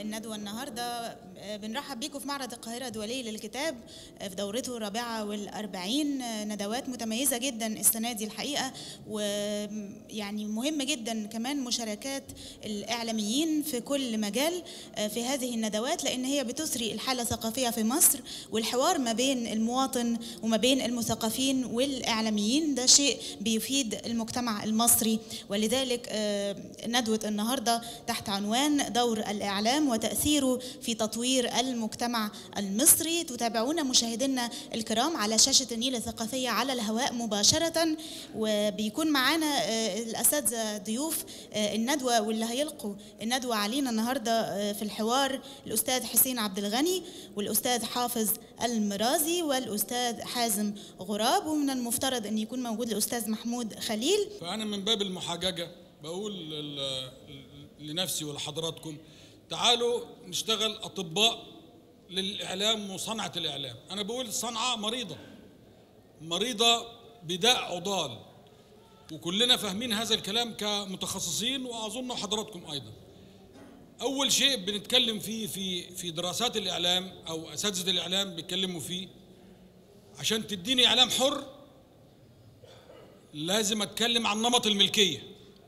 الندوة النهاردة. بنرحب بيكم في معرض القاهرة الدولي للكتاب في دورته الرابعة والأربعين. ندوات متميزة جدا السنة دي الحقيقة، ويعني مهم جدا كمان مشاركات الإعلاميين في كل مجال في هذه الندوات، لأن هي بتثري الحالة الثقافية في مصر، والحوار ما بين المواطن وما بين المثقفين والإعلاميين ده شيء بيفيد المجتمع المصري. ولذلك ندوة النهاردة تحت عنوان دور الإعلام وتأثيره في تطوير المجتمع المصري. تتابعونا مشاهدينا الكرام على شاشة النيل الثقافية على الهواء مباشرة، وبيكون معانا الأساتذة ضيوف الندوة واللي هيلقوا الندوة علينا النهاردة في الحوار الأستاذ حسين عبد الغني والأستاذ حافظ المرازي والأستاذ حازم غراب، ومن المفترض أن يكون موجود الأستاذ محمود خليل. فأنا من باب المحاججة بقول لنفسي ولحضراتكم تعالوا نشتغل أطباء للإعلام وصنعة الإعلام. أنا بقول الصنعة مريضة بداء عضال، وكلنا فاهمين هذا الكلام كمتخصصين، وأظن حضراتكم أيضا. أول شيء بنتكلم فيه في دراسات الإعلام أو أساتذة الإعلام بيتكلموا فيه، عشان تديني إعلام حر لازم أتكلم عن نمط الملكية.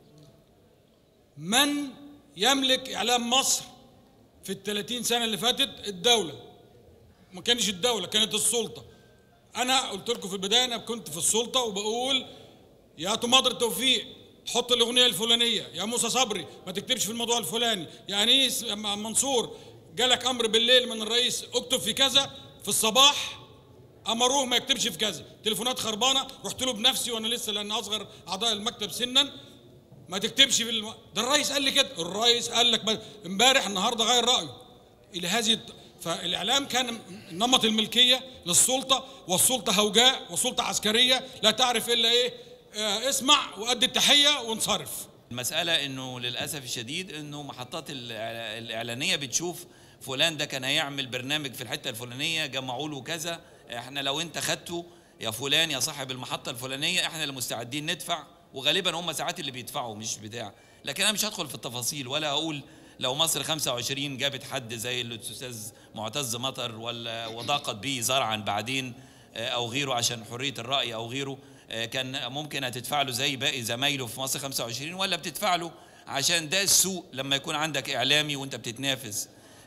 من يملك إعلام مصر في ال30 سنة اللي فاتت؟ الدولة. ما كانش الدولة، كانت السلطة. أنا قلت لكم في البداية أنا كنت في السلطة وبقول يا تماضر توفيق حط الأغنية الفلانية، يا موسى صبري ما تكتبش في الموضوع الفلاني، يا أنيس منصور جالك أمر بالليل من الرئيس اكتب في كذا، في الصباح أمروه ما يكتبش في كذا، تليفونات خربانة رحت له بنفسي وأنا لسه لأن أصغر أعضاء المكتب سنا، ما تكتبش في ده الرئيس قال لي كده، الرئيس قال لك امبارح النهارده غير رأيه. إلى هذه فالإعلام كان نمط الملكية للسلطة، والسلطة هوجاء وسلطة عسكرية لا تعرف إلا إيه، اسمع وأدي التحية وانصرف. المسألة إنه للأسف الشديد إنه محطات الإعلانية بتشوف فلان ده كان هيعمل برنامج في الحتة الفلانية جمعوا له كذا، إحنا لو أنت خدته يا فلان يا صاحب المحطة الفلانية إحنا اللي مستعدين ندفع، وغالبا هم ساعات اللي بيدفعوا مش بتاع. لكن أنا مش هدخل في التفاصيل ولا أقول لو مصر 25 جابت حد زي الأستاذ معتز مطر وضاقت به زرعا بعدين أو غيره عشان حرية الرأي أو غيره، كان ممكن هتدفع له زي باقي زمايله في مصر 25، ولا بتدفع له عشان ده السوق لما يكون عندك إعلامي وأنت بتتنافس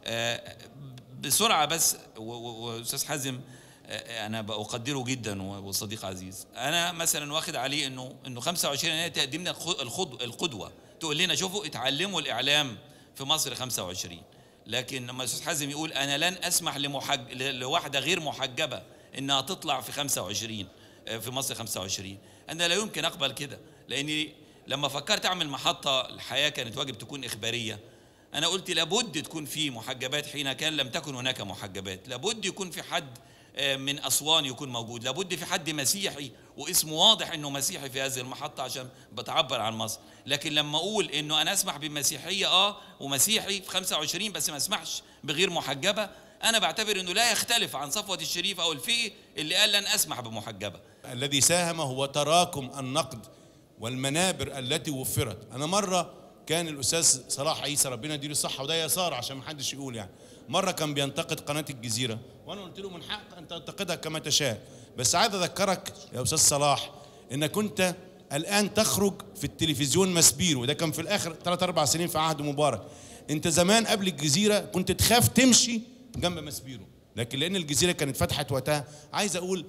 بسرعة. بس وأستاذ حازم أنا بقدره جدا وصديق عزيز، أنا مثلا واخد عليه إنه 25 يناير تقدم لنا القدوة، تقول لنا شوفوا اتعلموا الإعلام في مصر 25. لكن لما الأستاذ حازم يقول أنا لن أسمح لواحدة غير محجبة إنها تطلع في 25 في مصر 25، أنا لا يمكن أقبل كده. لأني لما فكرت أعمل محطة الحياة كانت واجب تكون إخبارية، أنا قلت لابد تكون في محجبات حين كان لم تكن هناك محجبات، لابد يكون في حد من أسوان يكون موجود، لابد في حد مسيحي واسمه واضح إنه مسيحي في هذه المحطة عشان بتعبر عن مصر. لكن لما أقول إنه أنا أسمح بالمسيحية ومسيحي في 25 بس ما أسمحش بغير محجبة، أنا بعتبر إنه لا يختلف عن صفوة الشريف أو الفقي اللي قال لن أسمح بمحجبة. الذي ساهم هو تراكم النقد والمنابر التي وفرت. أنا مرة كان الأستاذ صلاح عيسى ربنا يديله الصحة وده يسار عشان ما حدش يقول يعني، مرة كان بينتقد قناة الجزيرة وأنا قلت له من حقك أن تنتقدها كما تشاء، بس عايز أذكرك يا أستاذ صلاح إنك كنت الآن تخرج في التلفزيون مسبير، وده كان في الآخر 3-4 سنين في عهد مبارك. أنت زمان قبل الجزيرة كنت تخاف تمشي جنب مسبيرو، لكن لأن الجزيرة كانت فتحت وقتها. عايز أقول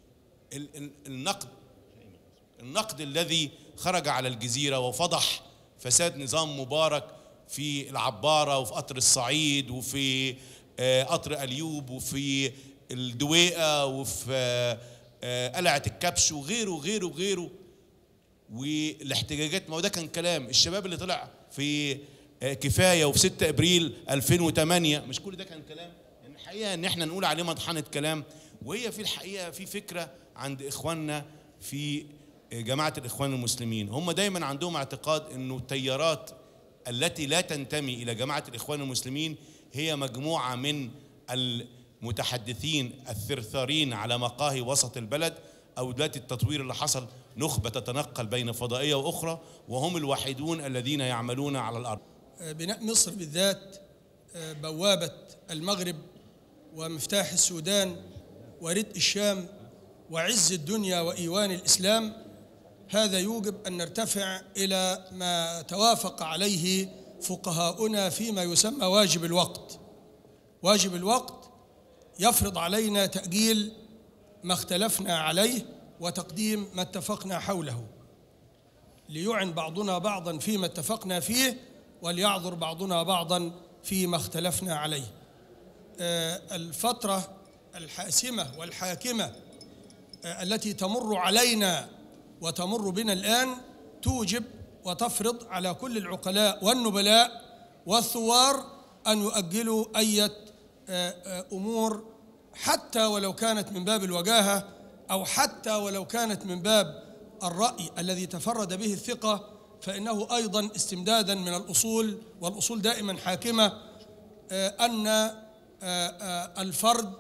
النقد الذي خرج على الجزيرة وفضح فساد نظام مبارك في العبارة وفي قطر الصعيد وفي قطر أليوب وفي الدويقة وفي قلعة الكبش وغيره وغيره وغيره، والاحتجاجات. ما هو ده كان كلام الشباب اللي طلع في كفاية وفي 6 أبريل 2008، مش كل ده كان كلام؟ يعني الحقيقة إن احنا نقول عليه مطحنة كلام، وهي في الحقيقة في فكرة عند إخواننا في جماعة الإخوان المسلمين، هم دايما عندهم اعتقاد إنه التيارات التي لا تنتمي إلى جماعة الإخوان المسلمين هي مجموعة من المتحدثين الثرثارين على مقاهي وسط البلد، أو دلوقتي التطوير اللي حصل نخبة تتنقل بين فضائية وأخرى، وهم الوحيدون الذين يعملون على الأرض. بناء مصر بالذات بوابة المغرب ومفتاح السودان وردء الشام وعز الدنيا وإيوان الإسلام، هذا يوجب أن نرتفع إلى ما توافق عليه فقهاؤنا فيما يسمى واجب الوقت. واجب الوقت يفرض علينا تأجيل ما اختلفنا عليه وتقديم ما اتفقنا حوله، ليعن بعضنا بعضا فيما اتفقنا فيه وليعذر بعضنا بعضا فيما اختلفنا عليه. الفترة الحاسمة والحاكمة التي تمر علينا وتمر بنا الآن توجب وتفرض على كل العقلاء والنبلاء والثوار أن يؤجلوا أي أمور، حتى ولو كانت من باب الوجاهة أو حتى ولو كانت من باب الرأي الذي تفرد به الثقة، فإنه أيضا استمدادا من الأصول، والأصول دائما حاكمة، أن الفرد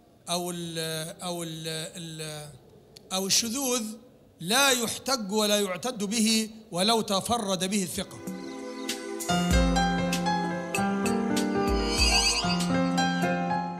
أو الشذوذ لا يحتج ولا يعتد به ولو تفرد به الثقة.